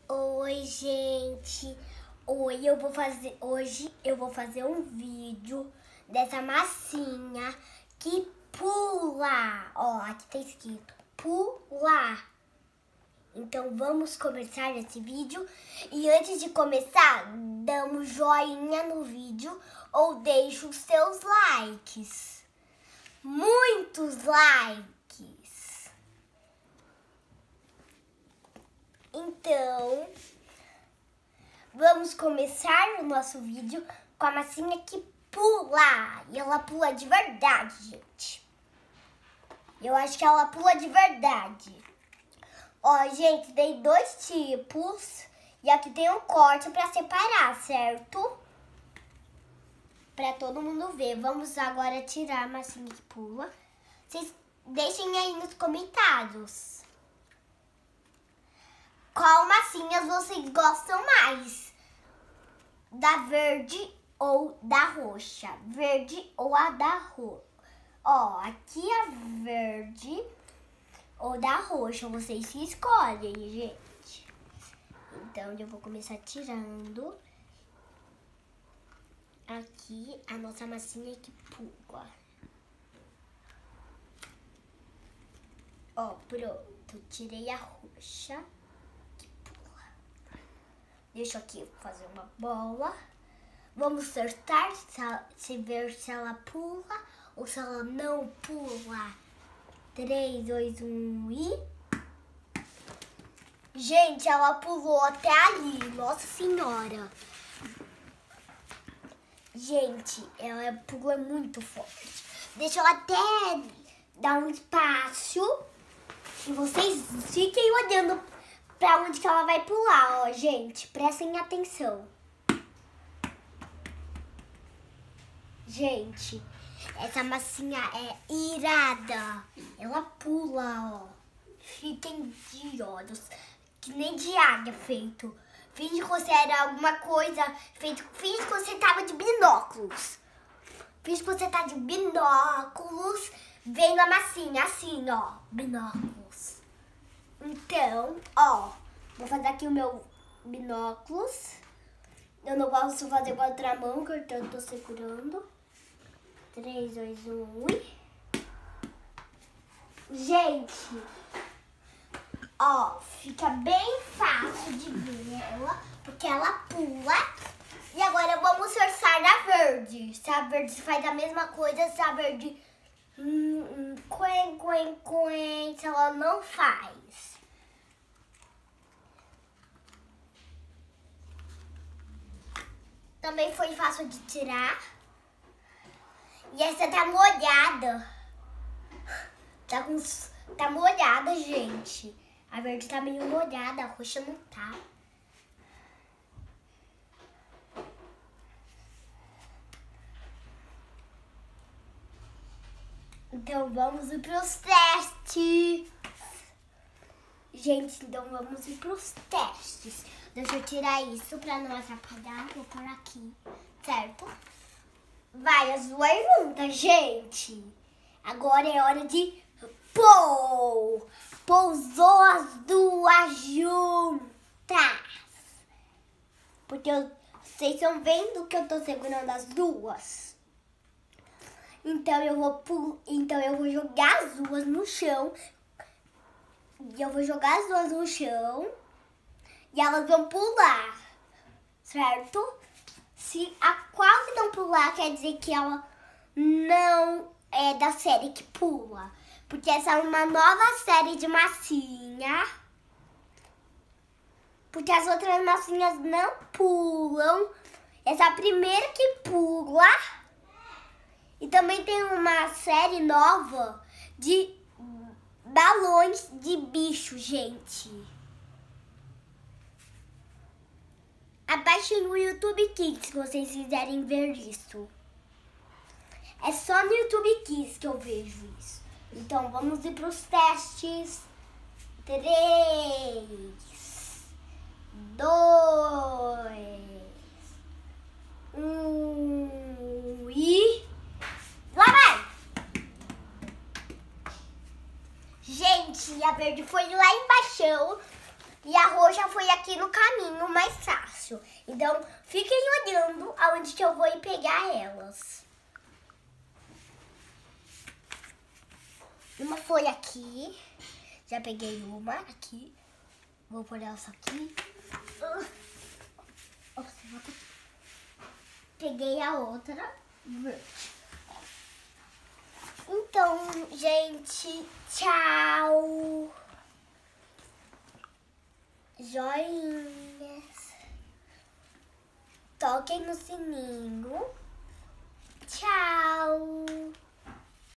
Oi, gente. Hoje eu vou fazer um vídeo dessa massinha que pula. Ó, aqui tá escrito pula. Então vamos começar esse vídeo. E antes de começar, dá um joinha no vídeo ou deixa os seus likes. Muitos likes. Então, vamos começar o nosso vídeo com a massinha que pula. E ela pula de verdade, gente. Eu acho que ela pula de verdade. Ó, gente, dei 2 tipos. E aqui tem um corte pra separar, certo? Pra todo mundo ver. Vamos agora tirar a massinha que pula. Vocês deixem aí nos comentários qual massinhas vocês gostam mais. Da verde ou da roxa. Verde ou a da roxa. Ó, aqui a verde ou da roxa. Vocês se escolhem, gente. Então, eu vou começar tirando aqui a nossa massinha que pula. Ó, pronto. Tirei a roxa. Deixa aqui fazer uma bola. Vamos acertar ver se ela pula ou se ela não pula. 3, 2, 1 e... Gente, ela pulou até ali. Nossa Senhora. Gente, ela pula muito forte. Deixa eu até dar um espaço. E vocês fiquem olhando pra onde que ela vai pular, ó, gente. Prestem atenção. Gente, essa massinha é irada. Ela pula, ó. Fiquem de olhos. Que nem de águia feito. Finge que você era alguma coisa feito. Finge que você tava de binóculos. Finge que você tá de binóculos. Vendo a massinha assim, ó. Binóculos. Então, ó, vou fazer aqui o meu binóculos. Eu não gosto de fazer com a outra mão, que eu tô segurando. 3, 2, 1 e... Gente, ó, fica bem fácil de ver ela, porque ela pula. E agora vamos forçar a verde. Se a verde faz a mesma coisa, se a verde... se ela não faz. Também foi fácil de tirar. E essa tá molhada. Tá molhada, gente. A verde tá meio molhada, a roxa não tá. Então vamos ir pros testes. Gente, então vamos ir pros testes. Deixa eu tirar isso pra não atrapalhar. Vou pôr aqui, certo? Vai as perguntas, gente. Agora é hora de pôr. Pousou as duas juntas. Porque vocês estão vendo que eu tô segurando as duas. Então eu vou jogar as duas no chão. E eu vou jogar as duas no chão. E elas vão pular, certo? Se a qual que não pular, quer dizer que ela não é da série que pula. Porque essa é uma nova série de massinha. Porque as outras massinhas não pulam. Essa é a primeira que pula. E também tem uma série nova de balões de bicho, gente. Abaixem no YouTube Kids se vocês quiserem ver isso. É só no YouTube Kids que eu vejo isso. Então vamos ir para os testes. 3, 2, 1 e... Lá vai! Gente, a verde foi lá embaixo. E a roxa foi aqui no caminho mais fácil. Então, fiquem olhando aonde que eu vou ir pegar elas. Uma foi aqui. Já peguei uma aqui. Vou pôr essa aqui. Peguei a outra. Então, gente, tchau. Joinhas. Toquem no sininho. Tchau.